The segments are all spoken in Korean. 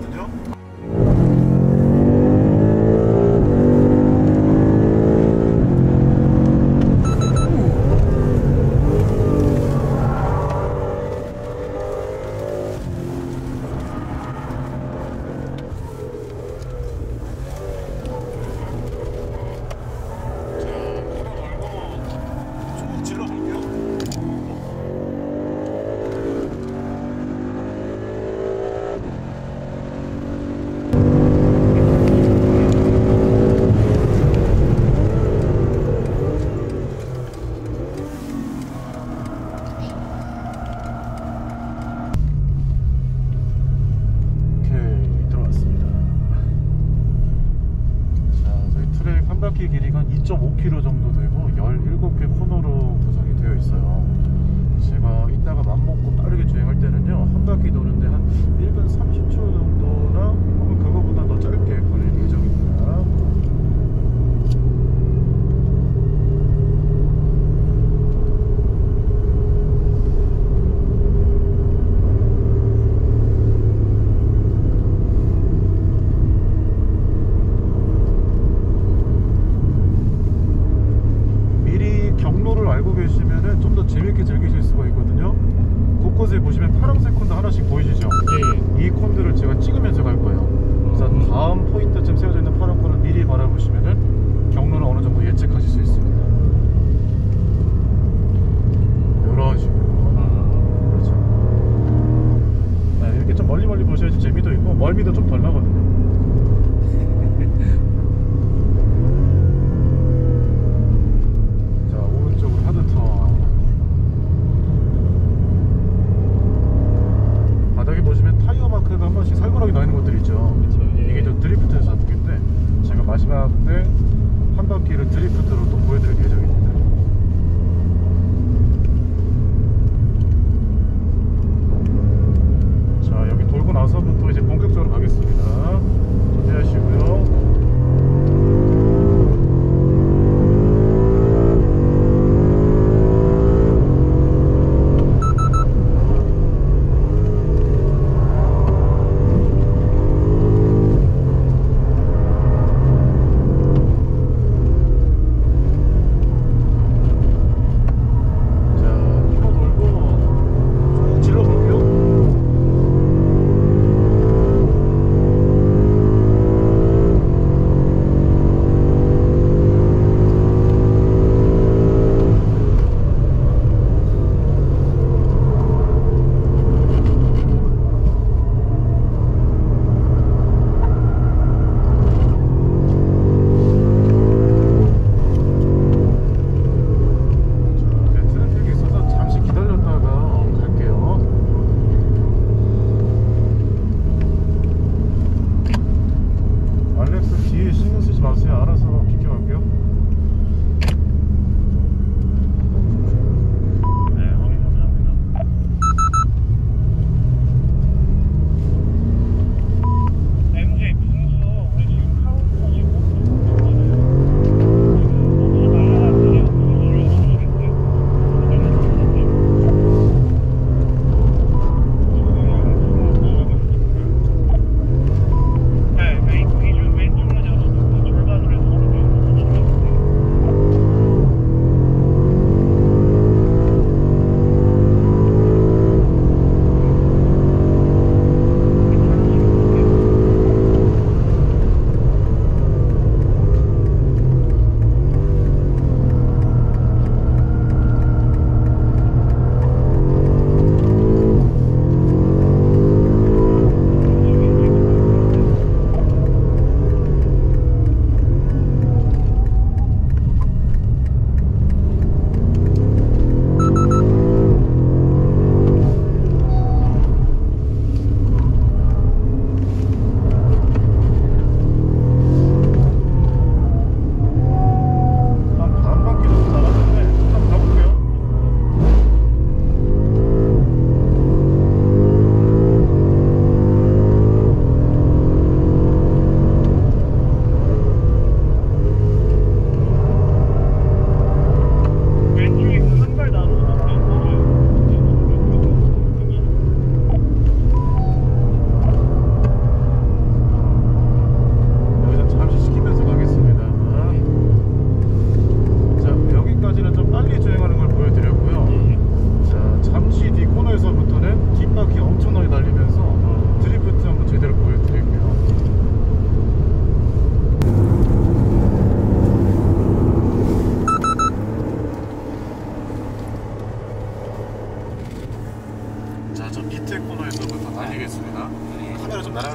있거든요. 한 바퀴 길이가 2.5km 정도 되고 17개 코너로 구성이 되어 있어요. 제가 이따가 맘먹고 빠르게 주행할 때는요, 한 바퀴 도는데 한 1분 30초 정도나 혹은 그거보다 더 짧게 걸릴 예정입니다. 알고 계시면은 좀 더 재밌게 즐기실 수가 있거든요. 곳곳에 보시면 파란색 콘도 하나씩 보이시죠? 예. 이 콘들을 제가 찍으면서 갈 거예요. 그래서 다음 포인트쯤 세워져 있는 파란 콘을 미리 바라보시면은 경로를 어느 정도 예측하실 수 있습니다. 이런 식으로. 그렇죠. 네, 이렇게 좀 멀리 보셔야지 재미도 있고 멀미도 좀 덜 나거든요. 바닥에 보시면 타이어 마크가 한 번씩 살벌하게 나 있는 것들이 있죠. 그쵸, 예. 이게 저 드리프트 작업인데 제가 마지막 때 한 바퀴를 드리프트로 또 보여드릴 예정입니다. 자, 여기 돌고 나서부터 이제 본격적으로 가겠습니다.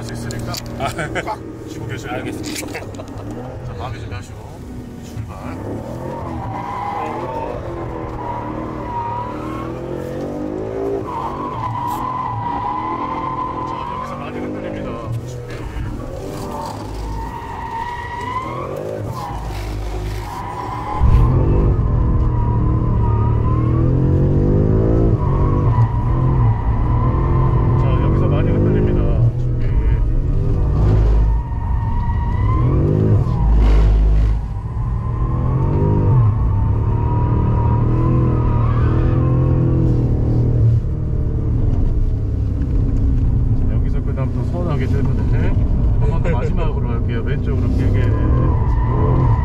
할 수 있으니까 꽉 쥐고 계셔요. 알겠습니다. 자, 마음의 준비하시고 출발. 자, 여기서 많이 흔들립니다. 자, 여기서 많이 흔들립니다. 준비. 여기서 끝나면 또 서운하기 때문에 한 번 더 마지막으로 할게요. 왼쪽으로 길게.